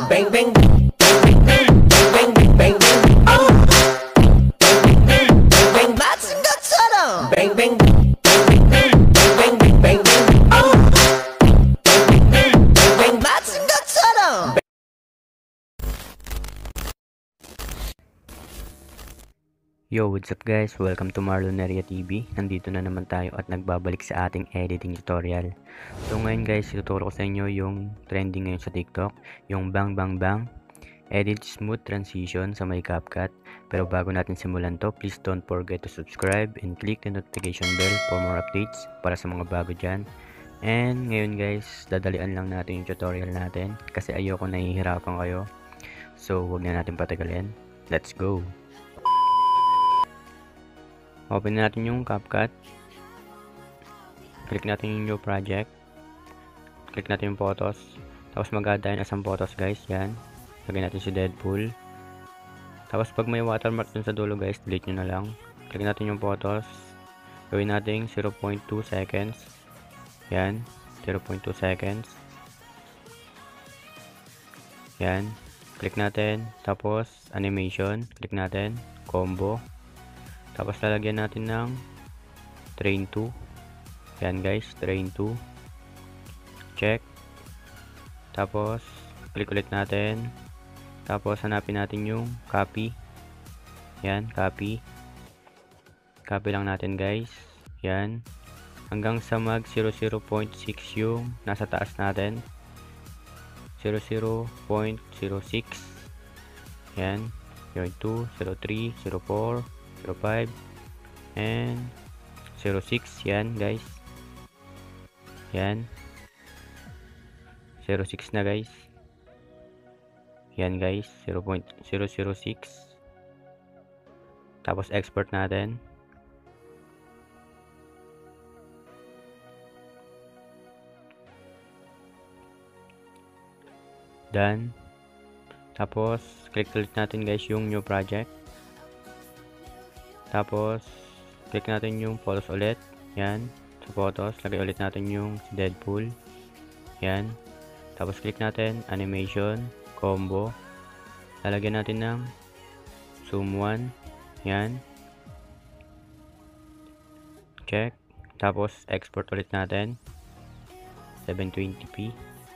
Bang bang bang bang bang bang bang oh bang 맞은 것처럼 bang bang bang bang bang oh bang 맞은 것처럼. Yo, what's up guys? Welcome to Marloneria TV. Nandito na naman tayo at nagbabalik sa ating editing tutorial. So ngayon guys, ituturo ko sa inyo yung trending ngayon sa TikTok, yung bang bang bang edit smooth transition sa may CapCut. Pero bago natin simulan to, please don't forget to subscribe and click the notification bell for more updates para sa mga bago dyan. And ngayon guys, dadalian lang natin yung tutorial natin kasi ayoko nahihirapan kayo. So huwag na natin patagalin. Let's go! Open natin yung CapCut. Click natin yung new project. Click natin yung photos. Tapos mag-add tayo ng isang photos guys. Yan. Lagyan natin si Deadpool. Tapos pag may watermark dun sa dulo guys, delete nyo na lang. Click natin yung photos. Gawin natin 0.2 seconds. Yan. 0.2 seconds. Yan. Click natin. Tapos animation. Click natin. Combo. Tapos lalagyan natin ng train 2. Yan guys, train 2. Check. Tapos click ulit natin. Tapos hanapin natin yung copy. Yan, copy. Copy lang natin guys. Yan. Hanggang sa mag 00.6 yung nasa taas natin. 00.06. Yan. 02, 03, 04. 05 and 06. Yan guys, yan 06 na guys. Yan guys, 0.006. Tapos export natin. Done. Tapos click ulit natin guys yung new project. Tapos click natin yung photos ulit. Yan. Sa photos, lagay ulit natin yung Deadpool. Yan. Tapos click natin animation, combo. Lalagyan natin ng zoom 1. Yan. Check. Tapos export ulit natin 720p.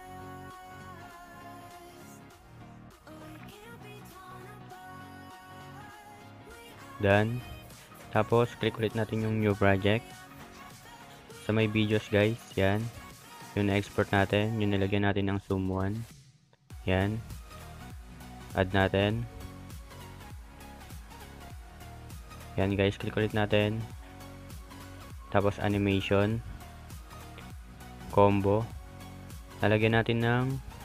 Done. Tapos click ulit natin yung new project. Sa may videos guys, yan. Yung na-export natin, yung nilagyan natin ng zoom 1. Yan. Add natin. Yan guys, click ulit natin. Tapos animation. Combo. Lalagyan natin ng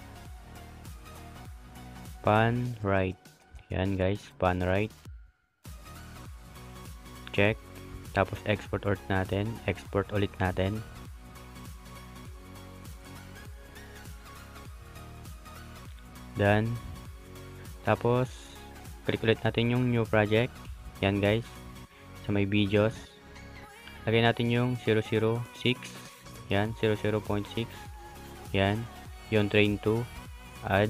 pan right. Yan guys, pan right. Check. Tapos export ulit natin. Export ulit natin. Done. Tapos click ulit natin yung new project. Yan guys. Sa may videos. Lagay natin yung 006. Yan. 00.6. Yan. Yung train 2. Add.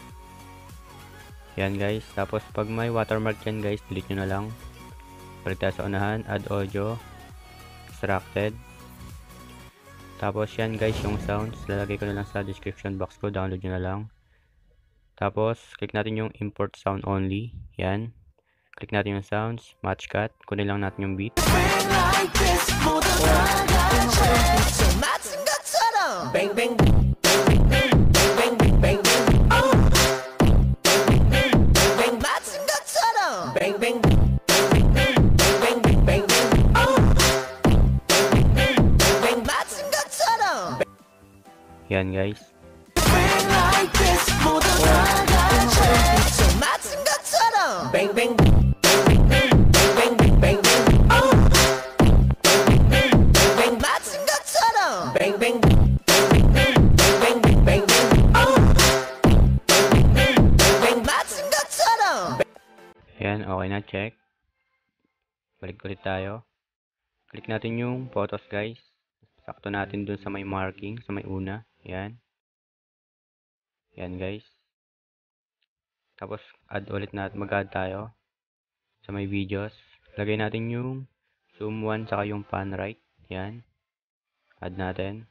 Yan guys. Tapos pag may watermark yan guys, delete nyo na lang. Balik tayo sa unahan, add audio, extracted. Tapos yan guys yung sounds, lalagay ko na lang sa description box ko, download nyo na lang. Tapos click natin yung import sound only, yan. Click natin yung sounds, match cut, kunin lang natin yung beat. Bang bang bang bang bang oh bang 맞은 것처럼 bang bang Yan guys. Bang bang bang bang bang oh bang 맞은 것처럼 bang bang bang bang oh bang 맞은 것처럼. Yan, okay na, check. Balik ulit tayo. Click natin yung photos guys. Sakto natin dun sa may marking, sa may una. Yan. Yan guys. Tapos add ulit natin, mag-add tayo sa may videos. Lagay natin yung zoom 1 saka yung pan right. Yan. Add natin.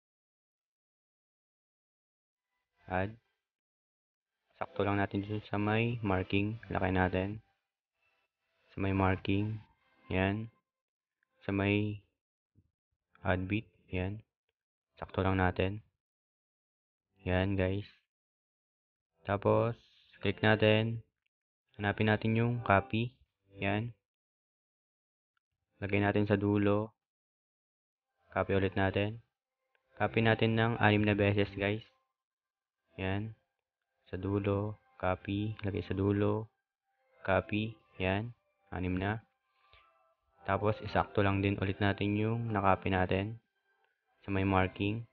Add. Sakto lang natin dito sa may marking. Lagay natin. Sa may marking. Yan. Sa may add bit. Yan. Sakto lang natin. Yan guys. Tapos, click natin. Hanapin natin yung copy. Yan. Lagay natin sa dulo. Copy ulit natin. Copy natin ng 6 na beses guys. Yan. Sa dulo. Copy. Lagay sa dulo. Copy. Yan. 6 na. Tapos, isakto lang din ulit natin yung nakopy natin. Sa may marking.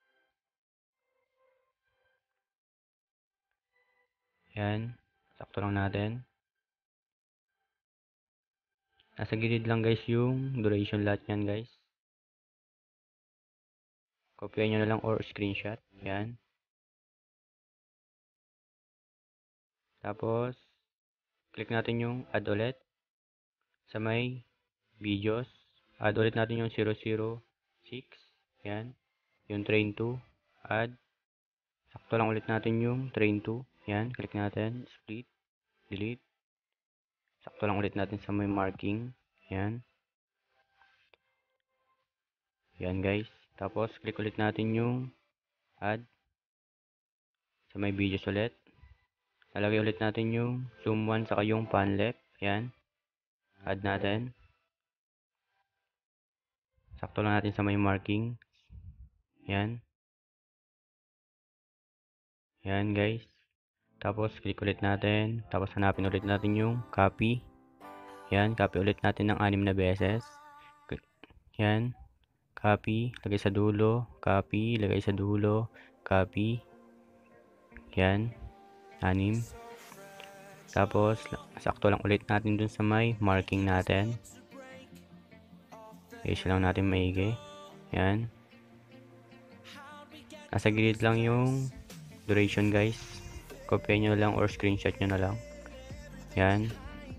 Yan. Sakto lang natin. Nasa gilid lang guys yung duration lahat yan guys. Kopyahin nyo na lang or screenshot. Yan. Tapos, click natin yung add ulit. Sa may videos. Add ulit natin yung 006. Yan. Yung train 2. Add. Sakto lang ulit natin yung train 2. Yan. Click natin. Split. Delete. Sakto lang ulit natin sa may marking. Yan. Yan guys. Tapos, click ulit natin yung add. Sa may videos ulit. Lalagay ulit natin yung zoom 1 saka yung pan left. Yan. Add natin. Sakto lang natin sa may marking. Yan. Yan guys. Tapos, click ulit natin. Tapos, hanapin ulit natin yung copy. Yan. Copy ulit natin ng 6 na beses. Yan. Copy. Lagay sa dulo. Copy. Lagay sa dulo. Copy. Yan. 6. Tapos, sakto lang ulit natin dun sa may marking natin. Isa lang natin maigi. Yan. Nasa gilid lang yung duration guys. Copy nyo lang or screenshot nyo na lang. Yan.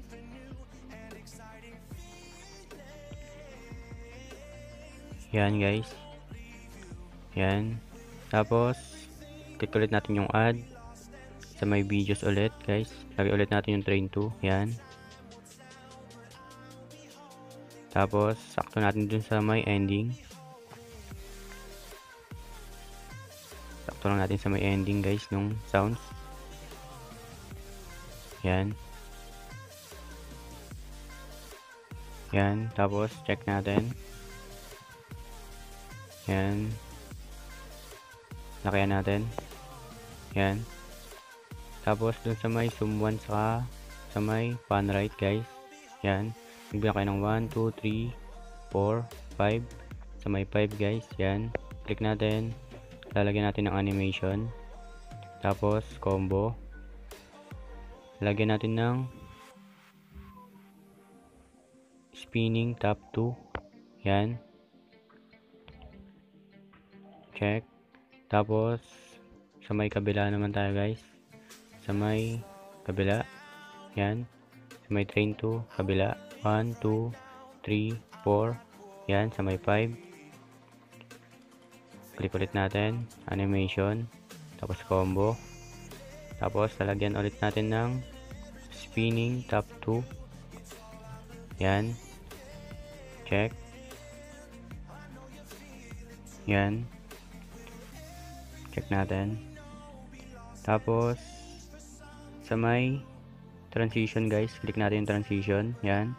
Yan guys. Yan. Tapos, click ulit natin yung add. Sa may videos ulit guys. Lagay ulit natin yung train 2. Yan. Tapos, sakto natin dun sa may ending. Sakto lang natin sa may ending guys nung sounds. Yan. Yan. Tapos, check natin. Yan. Lakayan natin. Yan. Tapos, dun sa may zoom 1 saka sa may pan right guys. Yan. Magbilang kayo ng 1, 2, 3, 4, 5. Sa may 5 guys. Yan. Click natin. Lalagyan natin ng animation. Tapos, combo. Lagyan natin ng spinning top 2. Yan. Check. Tapos, sa may kabila naman tayo guys. Sa may kabila. Yan. Sa may train 2. Kabila. 1, 2, 3, 4. Yan. Sa may 5. Click ulit natin. Animation. Tapos combo. Tapos, lalagyan ulit natin ng spinning top 2. Yan. Check. Yan. Check natin. Tapos, sa may transition guys. Click natin yung transition. Yan.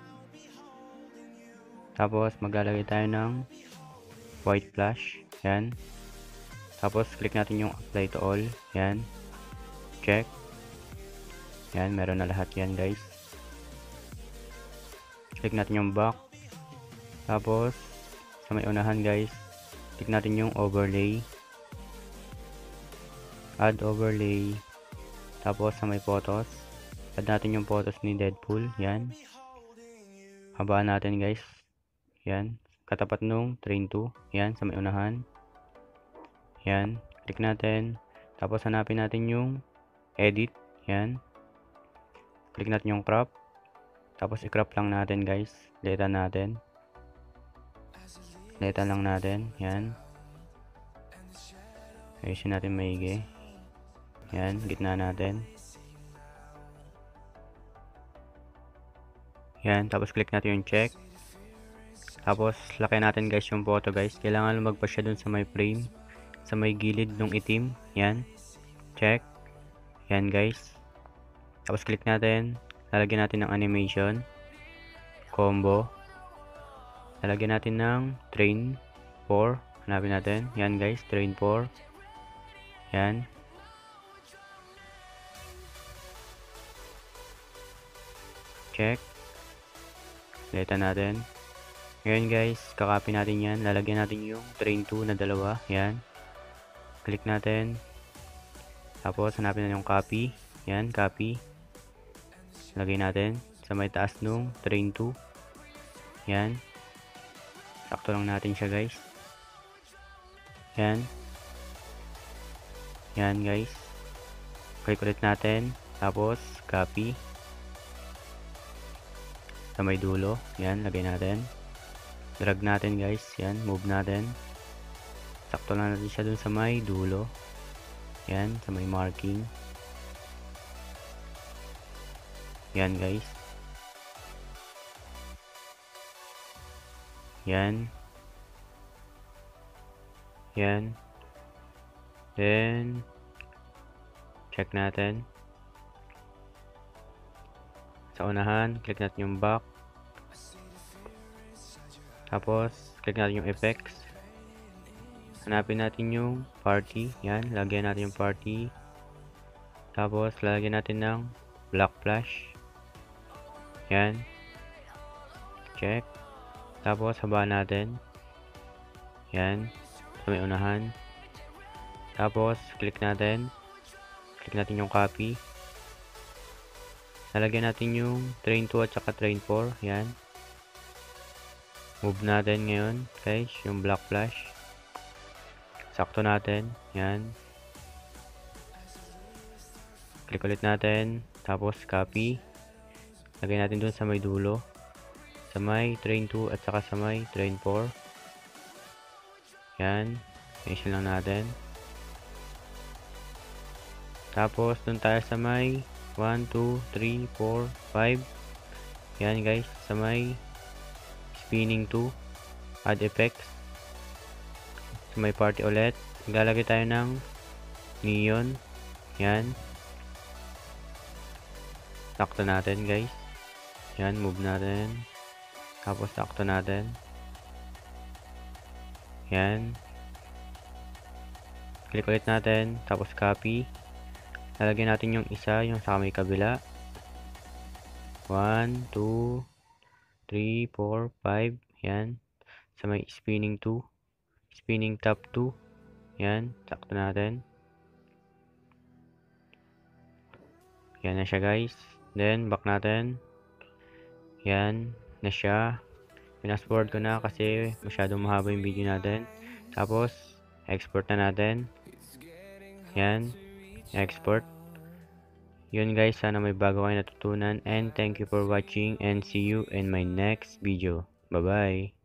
Tapos, maglalagay tayo ng white flash. Yan. Tapos, click natin yung apply to all. Yan. Check. Yan, meron na lahat yan guys. Click natin yung back. Tapos, sa may unahan guys, click natin yung overlay. Add overlay. Tapos, sa may photos, add natin yung photos ni Deadpool. Yan. Habaan natin guys. Yan. Katapat nung train 2. Yan, sa may unahan. Yan. Click natin. Tapos, hanapin natin yung edit. Yan. click natin yung crop. Tapos i-crop lang natin guys. Litan natin. Litan lang natin. Yan. Ayusin natin maigi. Yan. Gitna natin. Yan. Tapos click natin yung check. Tapos laki natin guys yung photo guys. Kailangan lumagpas siya dun sa may frame. Sa may gilid ng itim. Yan. Check. Yan guys. Tapos click natin. Lalagyan natin ng animation. Combo. Lalagyan natin ng train 4. Hanapin natin. Yan guys. Train 4. Yan. Check. Litan natin. Ngayon guys. Kakopy natin yan. Lalagyan natin yung train 2 na dalawa. Yan. Click natin. Tapos hanapin natin yung copy. Yan. Copy. Lagay natin sa may taas nung train 2. Yan. Sakto lang natin siya guys. Yan. Yan guys. Click ulit natin. Tapos copy. Sa may dulo. Yan. Lagay natin. Drag natin guys. Yan. Move natin. Sakto lang natin siya dun sa may dulo. Yan. Sa may marking. Yan guys. Yan. Yan. Then check natin. Sa unahan, click natin yung back. Tapos click natin yung effects. Hanapin natin yung party. Yan, lagyan natin yung party. Tapos lalagyan natin ng black flash. Yan. Check. Tapos habaan natin. Yan. Sa may unahan. Tapos click natin. Click natin yung copy. Lalagyan natin yung train 2 at saka train 4. Yan. Move natin ngayon guys yung black flash. Sakto natin. Yan. Click ulit natin. Tapos copy. Lagay natin dun sa may dulo. Sa may train 2 at saka sa may train 4. Yan. Ayusin lang natin. Tapos dun tayo sa may 1, 2, 3, 4, 5. Yan guys. Sa may spinning 2. Add effects. Sa may party ulit. Maglalagay tayo ng neon. Yan. Sakto natin guys. Yan, move natin. Tapos sakto natin. Yan. Click ulit natin. Tapos copy. Lalagyan natin yung isa, yung sa may kabila. 1, 2, 3, 4, 5. Yan. Sa may spinning 2. Spinning top 2. Yan. Sakto natin. Yan na siya guys. Then, back natin. Yan na siya. Fast forward ko na kasi masyadong mahaba yung video natin. Tapos, export na natin. Yan. Export. Yun guys, sana may bago kayo natutunan. And thank you for watching and see you in my next video. Bye-bye.